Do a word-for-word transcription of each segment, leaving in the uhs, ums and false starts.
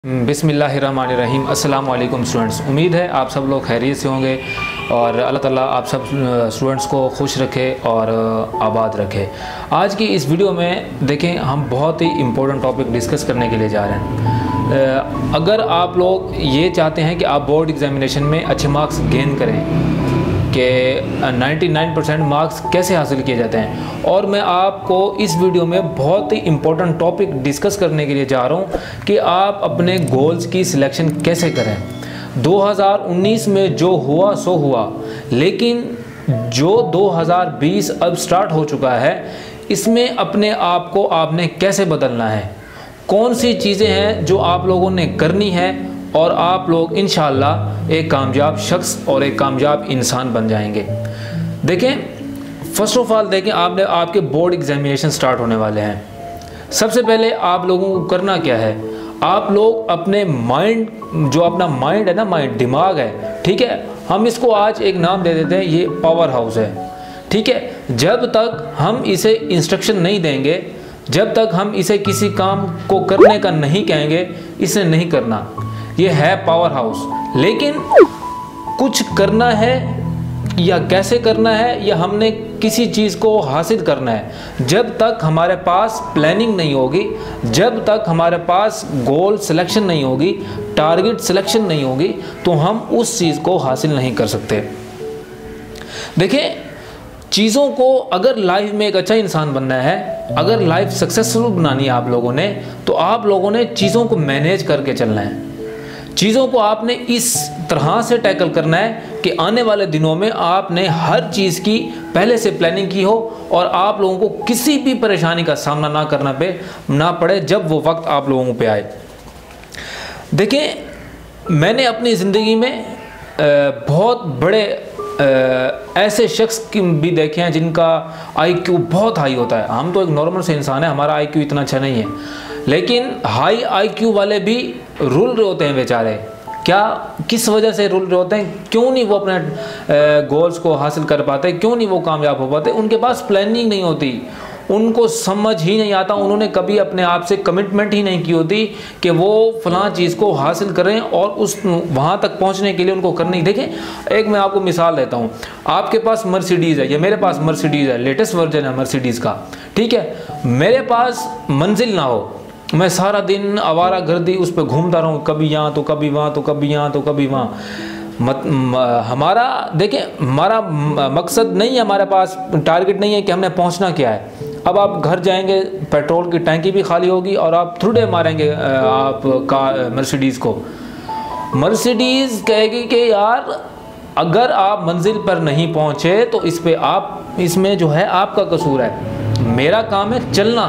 बिस्मिल्लाहिर्रहमानिर्रहीम। अस्सलाम वालेकुम स्टूडेंट्स, उम्मीद है आप सब लोग खैरियत से होंगे और अल्लाह ताला आप सब स्टूडेंट्स को खुश रखे और आबाद रखे। आज की इस वीडियो में देखें, हम बहुत ही इम्पोर्टेंट टॉपिक डिस्कस करने के लिए जा रहे हैं। अगर आप लोग ये चाहते हैं कि आप बोर्ड एग्ज़ामिनेशन में अच्छे मार्क्स गेन करें कि निन्यानवे परसेंट मार्क्स कैसे हासिल किए जाते हैं, और मैं आपको इस वीडियो में बहुत ही इम्पोर्टेंट टॉपिक डिस्कस करने के लिए जा रहा हूँ कि आप अपने गोल्स की सिलेक्शन कैसे करें। दो हज़ार उन्नीस में जो हुआ सो हुआ, लेकिन जो दो हज़ार बीस अब स्टार्ट हो चुका है, इसमें अपने आप को आपने कैसे बदलना है, कौन सी चीज़ें हैं जो आप लोगों ने करनी है, और आप लोग इंशाअल्लाह एक कामयाब शख्स और एक कामयाब इंसान बन जाएंगे। देखें, फ़र्स्ट ऑफ ऑल देखें, आपने आपके बोर्ड एग्ज़ामिनेशन स्टार्ट होने वाले हैं। सबसे पहले आप लोगों को करना क्या है, आप लोग अपने माइंड, जो अपना माइंड है ना, माइंड दिमाग है, ठीक है, हम इसको आज एक नाम दे देते हैं, ये पावर हाउस है, ठीक है। जब तक हम इसे इंस्ट्रक्शन नहीं देंगे, जब तक हम इसे किसी काम को करने का नहीं कहेंगे, इसे नहीं करना। ये है पावर हाउस, लेकिन कुछ करना है या कैसे करना है, या हमने किसी चीज़ को हासिल करना है, जब तक हमारे पास प्लानिंग नहीं होगी, जब तक हमारे पास गोल सिलेक्शन नहीं होगी, टारगेट सिलेक्शन नहीं होगी, तो हम उस चीज़ को हासिल नहीं कर सकते। देखिए, चीज़ों को अगर लाइफ में एक अच्छा इंसान बनना है, अगर लाइफ सक्सेसफुल बनानी है आप लोगों ने, तो आप लोगों ने चीज़ों को मैनेज करके चलना है। चीज़ों को आपने इस तरह से टैकल करना है कि आने वाले दिनों में आपने हर चीज़ की पहले से प्लानिंग की हो और आप लोगों को किसी भी परेशानी का सामना ना करना पे ना पड़े जब वो वक्त आप लोगों पे आए। देखें, मैंने अपनी ज़िंदगी में बहुत बड़े ऐसे शख्स की भी देखे हैं जिनका आई क्यू बहुत हाई होता है। हम तो एक नॉर्मल से इंसान है, हमारा आई क्यू इतना अच्छा नहीं है, लेकिन हाई आई क्यू वाले भी रुल रहे होते हैं बेचारे। क्या, किस वजह से रुल रहे होते हैं, क्यों नहीं वो अपने गोल्स को हासिल कर पाते, क्यों नहीं वो कामयाब हो पाते? उनके पास प्लानिंग नहीं होती, उनको समझ ही नहीं आता, उन्होंने कभी अपने आप से कमिटमेंट ही नहीं की होती कि वो फलां चीज़ को हासिल करें और उस वहाँ तक पहुँचने के लिए उनको करनी। देखें, एक मैं आपको मिसाल देता हूँ। आपके पास मर्सिडीज़ है, या मेरे पास मर्सिडीज़ है, लेटेस्ट वर्जन है मर्सिडीज़ का, ठीक है। मेरे पास मंजिल ना हो, मैं सारा दिन आवारा गर्दी उस पर घूमता रहूँ, कभी यहाँ तो कभी वहाँ तो कभी यहाँ तो कभी वहाँ। मत म, हमारा देखें, हमारा मकसद नहीं है, हमारे पास टारगेट नहीं है कि हमने पहुँचना क्या है। अब आप घर जाएंगे, पेट्रोल की टैंकी भी खाली होगी और आप थोड़े मारेंगे आप कार मर्सिडीज़ को। मर्सिडीज़ कहेगी कि यार, अगर आप मंजिल पर नहीं पहुँचे तो इस पे आप, इसमें जो है आपका कसूर है, मेरा काम है चलना,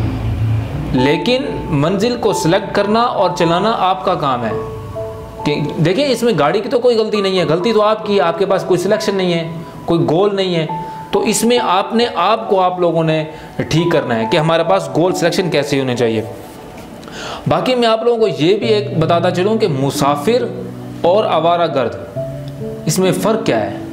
लेकिन मंजिल को सिलेक्ट करना और चलाना आपका काम है। कि देखिए, इसमें गाड़ी की तो कोई गलती नहीं है, गलती तो आपकी है, आपके पास कोई सिलेक्शन नहीं है, कोई गोल नहीं है, तो इसमें आपने आपको आप लोगों ने ठीक करना है कि हमारे पास गोल सिलेक्शन कैसे होने चाहिए। बाकी मैं आप लोगों को ये भी एक बताता चलूँ कि मुसाफिर और आवारागर्द, इसमें फ़र्क क्या है?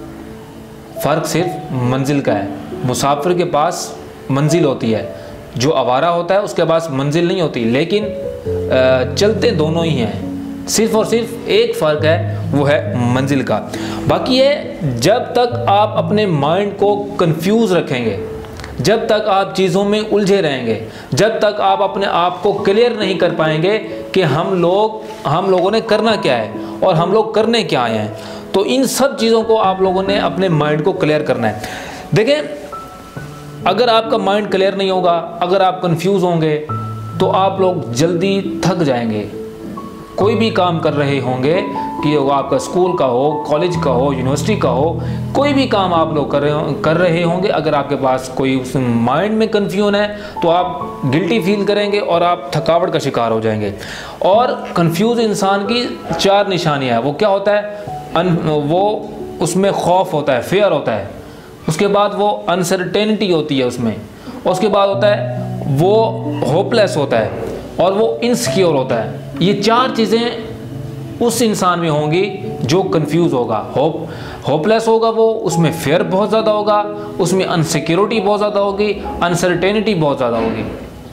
फ़र्क सिर्फ मंजिल का है। मुसाफिर के पास मंजिल होती है, जो आवारा होता है उसके पास मंजिल नहीं होती, लेकिन चलते दोनों ही हैं, सिर्फ और सिर्फ एक फ़र्क है, वो है मंजिल का। बाकी है, जब तक आप अपने माइंड को कंफ्यूज रखेंगे, जब तक आप चीज़ों में उलझे रहेंगे, जब तक आप अपने आप को क्लियर नहीं कर पाएंगे कि हम लोग हम लोगों ने करना क्या है और हम लोग करने क्या आए हैं, तो इन सब चीज़ों को आप लोगों ने अपने माइंड को क्लियर करना है। देखें, अगर आपका माइंड क्लियर नहीं होगा, अगर आप कंफ्यूज होंगे, तो आप लोग जल्दी थक जाएंगे। कोई भी काम कर रहे होंगे, कि वो आपका स्कूल का हो, कॉलेज का हो, यूनिवर्सिटी का हो, कोई भी काम आप लोग कर रहे कर रहे होंगे, अगर आपके पास कोई उस माइंड में कन्फ्यूजन है, तो आप गिल्टी फील करेंगे और आप थकावट का शिकार हो जाएंगे। और कंफ्यूज इंसान की चार निशानियाँ हैं। वो क्या होता है? अन, वो उसमें खौफ होता है, फेयर होता है, उसके बाद वो अनसर्टेनिटी होती है उसमें, और उसके बाद होता है वो होपलेस होता है, और वो इनसिक्योर होता है। ये चार चीज़ें उस इंसान में होंगी जो कंफ्यूज होगा, होप होपलेस होगा, वो उसमें फेयर बहुत ज़्यादा होगा, उसमें अनसिक्योरिटी बहुत ज़्यादा होगी, अनसर्टेनिटी बहुत ज़्यादा होगी।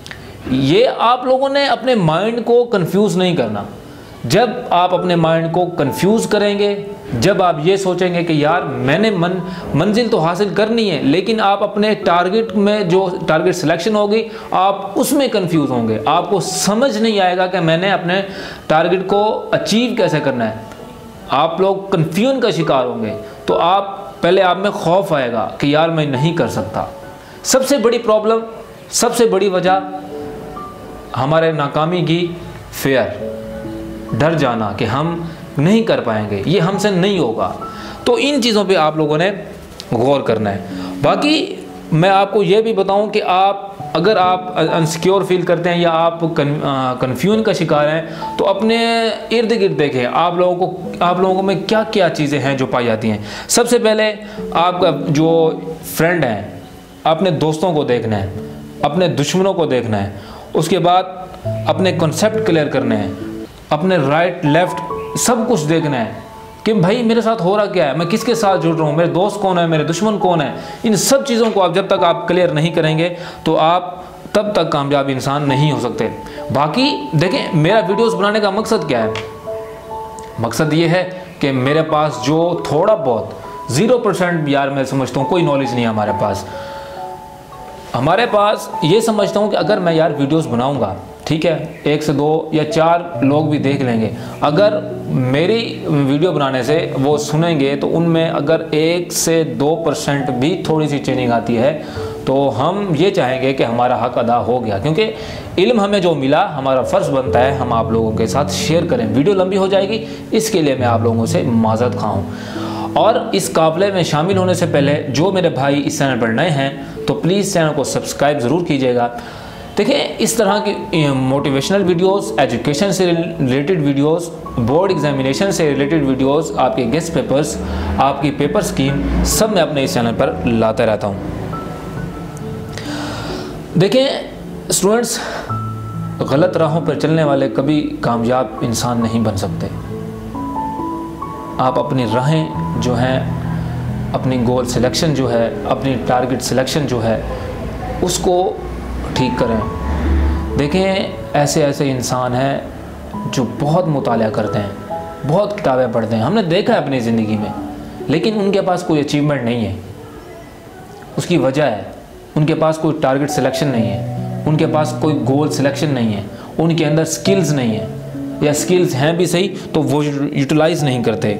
ये आप लोगों ने अपने माइंड को कंफ्यूज नहीं करना। जब आप अपने माइंड को कंफ्यूज करेंगे, जब आप ये सोचेंगे कि यार मैंने मन मंजिल तो हासिल करनी है, लेकिन आप अपने टारगेट में जो टारगेट सिलेक्शन होगी आप उसमें कंफ्यूज होंगे, आपको समझ नहीं आएगा कि मैंने अपने टारगेट को अचीव कैसे करना है, आप लोग कंफ्यूजन का शिकार होंगे। तो आप पहले आप में खौफ आएगा कि यार मैं नहीं कर सकता। सबसे बड़ी प्रॉब्लम, सबसे बड़ी वजह हमारे नाकामी की फेयर, डर जाना कि हम नहीं कर पाएंगे, ये हमसे नहीं होगा। तो इन चीज़ों पे आप लोगों ने गौर करना है। बाकी मैं आपको ये भी बताऊं कि आप अगर आप अनसिक्योर फील करते हैं या आप कन्फ्यूजन का शिकार हैं तो अपने इर्द गिर्द देखें आप लोगों को आप लोगों में क्या क्या चीज़ें हैं जो पाई जाती हैं। सबसे पहले आपका जो फ्रेंड हैं, अपने दोस्तों को देखना है, अपने दुश्मनों को देखना है, उसके बाद अपने कॉन्सेप्ट क्लियर करने हैं, अपने राइट लेफ्ट सब कुछ देखना है कि भाई मेरे साथ हो रहा क्या है, मैं किसके साथ जुड़ रहा हूँ, मेरे दोस्त कौन है, मेरे दुश्मन कौन है। इन सब चीज़ों को आप जब तक आप क्लियर नहीं करेंगे तो आप तब तक कामयाब इंसान नहीं हो सकते। बाकी देखें, मेरा वीडियोस बनाने का मकसद क्या है? मकसद ये है कि मेरे पास जो थोड़ा बहुत ज़ीरो परसेंट यार मैं समझता हूँ कोई नॉलेज नहीं है हमारे पास। हमारे पास ये समझता हूँ कि अगर मैं यार वीडियोस बनाऊँगा, ठीक है, एक से दो या चार लोग भी देख लेंगे, अगर मेरी वीडियो बनाने से वो सुनेंगे तो उनमें अगर एक से दो परसेंट भी थोड़ी सी चेंजिंग आती है तो हम ये चाहेंगे कि हमारा हक अदा हो गया, क्योंकि इल्म हमें जो मिला हमारा फ़र्ज़ बनता है हम आप लोगों के साथ शेयर करें। वीडियो लंबी हो जाएगी, इसके लिए मैं आप लोगों से माज़रत खाऊँ। और इस काफ़िले में शामिल होने से पहले जो मेरे भाई इस चैनल पर नए हैं तो प्लीज़ चैनल को सब्सक्राइब ज़रूर कीजिएगा। देखिए, इस तरह की मोटिवेशनल वीडियोस, एजुकेशन से रिलेटेड वीडियोस, बोर्ड एग्जामिनेशन से रिलेटेड वीडियोस, आपके गेस्ट पेपर्स, आपकी पेपर स्कीम, सब मैं अपने इस चैनल पर लाता रहता हूँ। देखिए स्टूडेंट्स, गलत राहों पर चलने वाले कभी कामयाब इंसान नहीं बन सकते। आप अपनी राहें जो हैं, अपनी गोल सिलेक्शन जो है, अपनी टारगेट सिलेक्शन जो है, उसको ठीक करें। देखें, ऐसे ऐसे इंसान हैं जो बहुत मुताला करते हैं, बहुत किताबें पढ़ते हैं, हमने देखा है अपनी ज़िंदगी में, लेकिन उनके पास कोई अचीवमेंट नहीं है। उसकी वजह है उनके पास कोई टारगेट सिलेक्शन नहीं है, उनके पास कोई गोल सिलेक्शन नहीं है, उनके अंदर स्किल्स नहीं है, या स्किल्स हैं भी सही तो वो यूटिलाइज़ नहीं करते।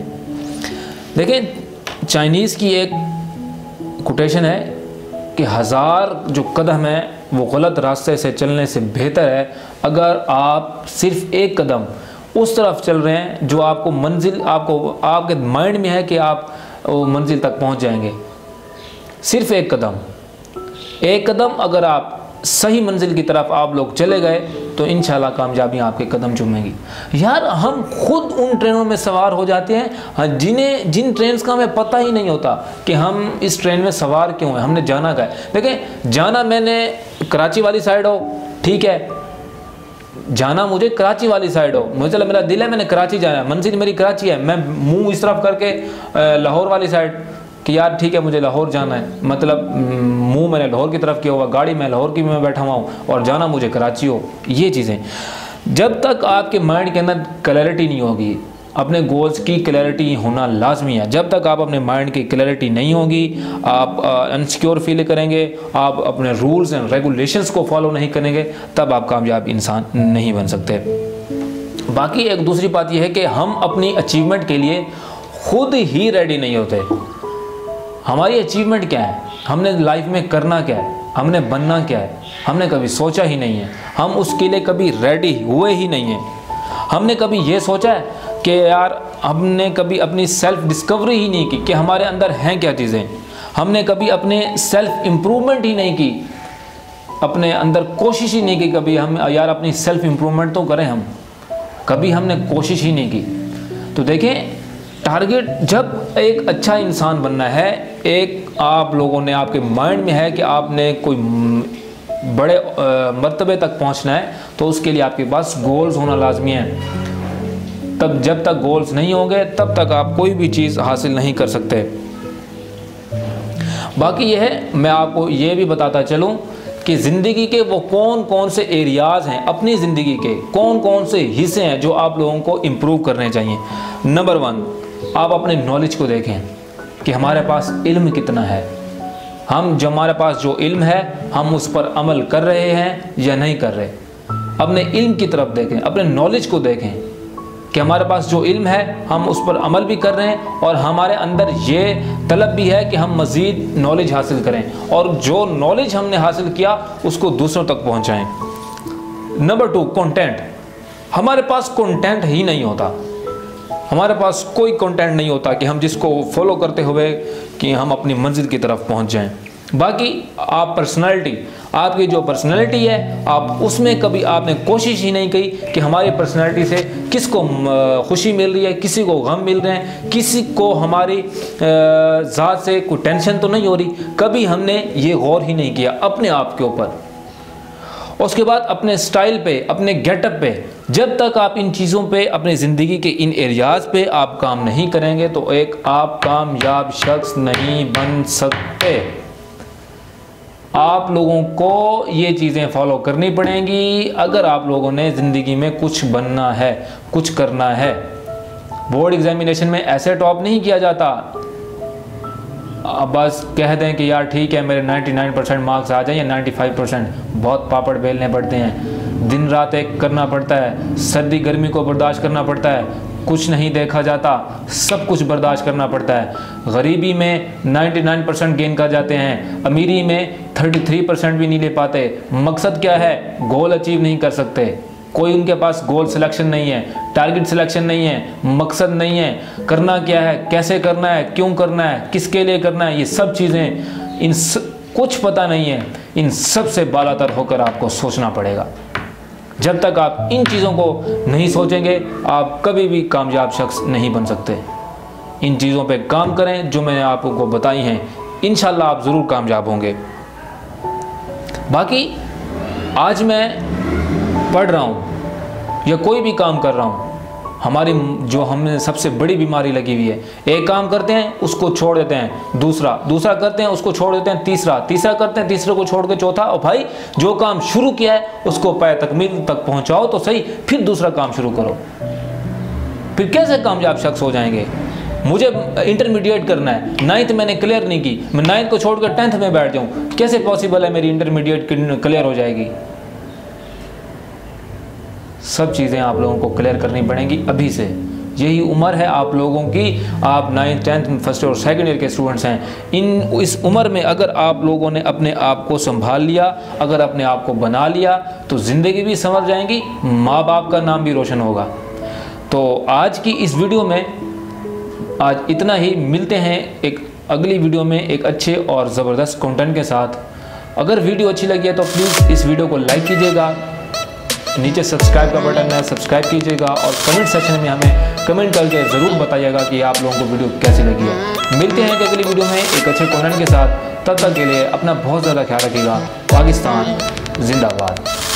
देखें, चाइनीज़ की एक कोटेशन है कि हज़ार जो कदम है वो गलत रास्ते से चलने से बेहतर है अगर आप सिर्फ एक कदम उस तरफ चल रहे हैं जो आपको मंजिल, आपको आपके माइंड में है कि आप वो मंजिल तक पहुंच जाएंगे। सिर्फ एक कदम, एक कदम अगर आप सही मंजिल की तरफ आप लोग चले गए तो इंशाल्लाह कामयाबी आपके कदम चूमेंगी। यार हम खुद उन ट्रेनों में सवार हो जाते हैं जिन्हें जिन ट्रेन्स का हमें पता ही नहीं होता कि हम इस ट्रेन में सवार क्यों हैं, हमने जाना क्या है। देखें, जाना मैंने कराची वाली साइड हो, ठीक है, जाना मुझे कराची वाली साइड हो, मुझे चला मेरा दिल है मैंने कराची जाना है, मंजिल मेरी कराची है, मैं मुँह इस तरफ करके लाहौर वाली साइड कि यार ठीक है मुझे लाहौर जाना है, मतलब मुंह मैंने लाहौर की तरफ किया हुआ, गाड़ी में लाहौर की में बैठा हुआ हूँ और जाना मुझे कराची हो। ये चीज़ें जब तक आपके माइंड के अंदर क्लैरिटी नहीं होगी, अपने गोल्स की क्लैरिटी होना लाजमी है। जब तक आप अपने माइंड की क्लैरिटी नहीं होगी, आप अनसिक्योर फील करेंगे, आप अपने रूल्स एंड रेगुलेशंस को फॉलो नहीं करेंगे, तब आप कामयाब इंसान नहीं बन सकते। बाकी एक दूसरी बात यह है कि हम अपनी अचीवमेंट के लिए खुद ही रेडी नहीं होते। हमारी अचीवमेंट क्या है, हमने लाइफ में करना क्या है, हमने बनना क्या है, हमने कभी सोचा ही नहीं है, हम उसके लिए कभी रेडी हुए ही नहीं हैं। हमने कभी ये सोचा है कि यार हमने कभी अपनी सेल्फ डिस्कवरी ही नहीं की कि हमारे अंदर हैं क्या चीज़ें, हमने कभी अपने सेल्फ इम्प्रूवमेंट ही नहीं की, अपने अंदर कोशिश ही नहीं की कभी हम यार अपनी सेल्फ इम्प्रूवमेंट तो करें, हम कभी हमने कोशिश ही नहीं की। तो देखें, टारगेट जब एक अच्छा इंसान बनना है, एक आप लोगों ने आपके माइंड में है कि आपने कोई बड़े मर्तबे तक पहुंचना है तो उसके लिए आपके पास गोल्स होना लाजमी है। तब जब तक गोल्स नहीं होंगे तब तक आप कोई भी चीज़ हासिल नहीं कर सकते। बाकी यह है, मैं आपको ये भी बताता चलूं कि ज़िंदगी के वो कौन कौन से एरियाज़ हैं, अपनी ज़िंदगी के कौन कौन से हिस्से हैं जो आप लोगों को इम्प्रूव करने चाहिए। नंबर वन, आप अपने नॉलेज को देखें कि हमारे पास इल्म कितना है। हम जो हमारे पास जो इल्म है हम उस पर अमल कर रहे हैं या नहीं कर रहे। अपने इल्म की तरफ देखें, अपने नॉलेज को देखें कि हमारे पास जो इल्म है हम उस पर अमल भी कर रहे हैं और हमारे अंदर ये तलब भी है कि हम मज़ीद नॉलेज हासिल करें और जो नॉलेज हमने हासिल किया उसको दूसरों तक पहुंचाएं। Number two, content. हमारे पास कंटेंट ही नहीं होता, हमारे पास कोई कंटेंट नहीं होता कि हम जिसको फॉलो करते हुए कि हम अपनी मंजिल की तरफ पहुंच जाएं। बाकी आप पर्सनालिटी, आपकी जो पर्सनालिटी है आप उसमें कभी आपने कोशिश ही नहीं की कि हमारी पर्सनालिटी से किसको खुशी मिल रही है, किसी को गम मिल रहे हैं, किसी को हमारी ज़ात से कोई टेंशन तो नहीं हो रही। कभी हमने ये गौर ही नहीं किया अपने आप के ऊपर। उसके बाद अपने स्टाइल पे, अपने गेटअप पे, जब तक आप इन चीज़ों पे, अपनी ज़िंदगी के इन एरियाज़ पे आप काम नहीं करेंगे तो एक आप कामयाब शख्स नहीं बन सकते। आप लोगों को ये चीज़ें फॉलो करनी पड़ेंगी अगर आप लोगों ने ज़िंदगी में कुछ बनना है, कुछ करना है। बोर्ड एग्जामिनेशन में ऐसे टॉप नहीं किया जाता, अब बस कह दें कि यार ठीक है मेरे निन्यानवे परसेंट मार्क्स आ जाएं या पचानवे परसेंट। बहुत पापड़ बेलने पड़ते हैं, दिन रात एक करना पड़ता है, सर्दी गर्मी को बर्दाश्त करना पड़ता है, कुछ नहीं देखा जाता, सब कुछ बर्दाश्त करना पड़ता है। गरीबी में निन्यानवे परसेंट गेन कर जाते हैं, अमीरी में तैंतीस परसेंट भी नहीं ले पाते। मकसद क्या है? गोल अचीव नहीं कर सकते। कोई उनके पास गोल सिलेक्शन नहीं है, टारगेट सिलेक्शन नहीं है, मकसद नहीं है, करना क्या है, कैसे करना है, क्यों करना है, किसके लिए करना है, ये सब चीज़ें इन स... कुछ पता नहीं है। इन सब से बालातर होकर आपको सोचना पड़ेगा। जब तक आप इन चीज़ों को नहीं सोचेंगे आप कभी भी कामयाब शख्स नहीं बन सकते। इन चीज़ों पे काम करें जो मैंने आपको बताई हैं, इंशाल्लाह आप ज़रूर कामयाब होंगे। बाकी आज मैं पढ़ रहा हूँ या कोई भी काम कर रहा हूँ, हमारी जो हमें सबसे बड़ी बीमारी लगी हुई है, एक काम करते हैं उसको छोड़ देते हैं, दूसरा दूसरा करते हैं उसको छोड़ देते हैं, तीसरा तीसरा करते हैं, तीसरे को छोड़ के चौथा। और भाई जो काम शुरू किया है उसको पाए तकमील तक पहुंचाओ तो सही, फिर दूसरा काम शुरू करो। फिर कैसे कामयाब शख्स हो जाएंगे? मुझे इंटरमीडिएट करना है, नाइन्थ मैंने क्लियर नहीं की, मैं नाइन्थ को छोड़कर टेंथ में बैठ जाऊँ, कैसे पॉसिबल है मेरी इंटरमीडिएट क्लियर हो जाएगी? सब चीज़ें आप लोगों को क्लियर करनी पड़ेंगी अभी से। यही उम्र है आप लोगों की, आप नाइन्थ टेंथ फर्स्ट और सेकंड ईयर के स्टूडेंट्स हैं। इन इस उम्र में अगर आप लोगों ने अपने आप को संभाल लिया, अगर अपने आप को बना लिया तो ज़िंदगी भी संवर जाएंगी, माँ बाप का नाम भी रोशन होगा। तो आज की इस वीडियो में आज इतना ही। मिलते हैं एक अगली वीडियो में एक अच्छे और ज़बरदस्त कंटेंट के साथ। अगर वीडियो अच्छी लगी है तो प्लीज़ इस वीडियो को लाइक कीजिएगा, नीचे सब्सक्राइब का बटन है सब्सक्राइब कीजिएगा और कमेंट सेक्शन में हमें कमेंट करके ज़रूर बताइएगा कि आप लोगों को वीडियो कैसी लगी है। मिलते हैं अगली वीडियो में एक अच्छे कंटेंट के साथ। तब तक के लिए अपना बहुत ज़्यादा ख्याल रखिएगा। पाकिस्तान जिंदाबाद।